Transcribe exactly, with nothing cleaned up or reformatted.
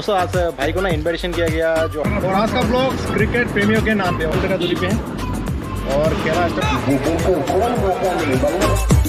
दोस्तों आज भाई को ना इन्विटेशन किया गया जो, और आज का ब्लॉग क्रिकेट प्रेमियों के नाम पे दूरी पे है और खेला